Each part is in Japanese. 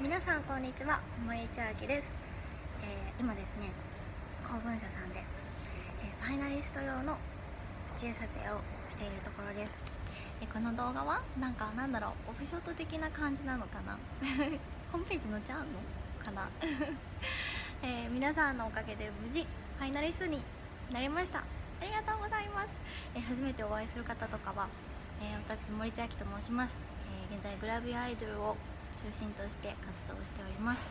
皆さんこんにちは、森千秋です。今ですね、公文社さんで、ファイナリスト用のスチール撮影をしているところです。この動画はオフショット的な感じなのかなホームページ載っちゃうのかな皆さんのおかげで無事ファイナリストになりました。ありがとうございます。初めてお会いする方とかは、私森千秋と申します。現在グラビアアイドルを中心として活動しております。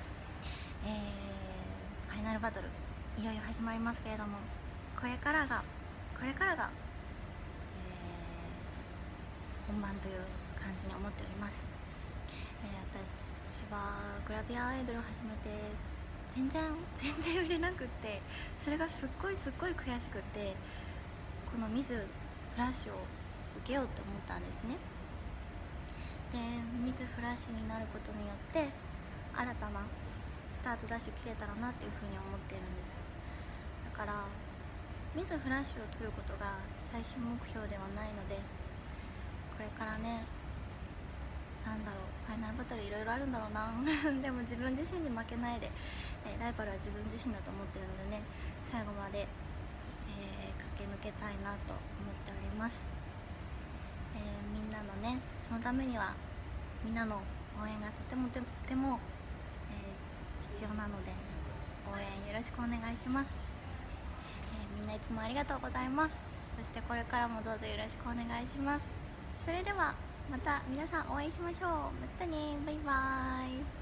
ファイナルバトルいよいよ始まりますけれども、これからが、本番という感じに思っております。私はグラビアアイドルを始めて全然売れなくって、それがすっごい悔しくって、このミスフラッシュを受けようと思ったんですね。でミスフラッシュになることによって新たなスタートダッシュ切れたらなっていうふうに思ってるんです。だからミスフラッシュを取ることが最終目標ではないので、これからね、ファイナルバトルいろいろあるんだろうなでも自分自身に負けないで、ライバルは自分自身だと思ってるのでね、最後まで、駆け抜けたいなと思っております。みんなのね、そのためにはみんなの応援がとても、必要なので、応援よろしくお願いします。みんないつもありがとうございます。そしてこれからもどうぞよろしくお願いします。それではまた皆さんお会いしましょう。またね、バイバーイ。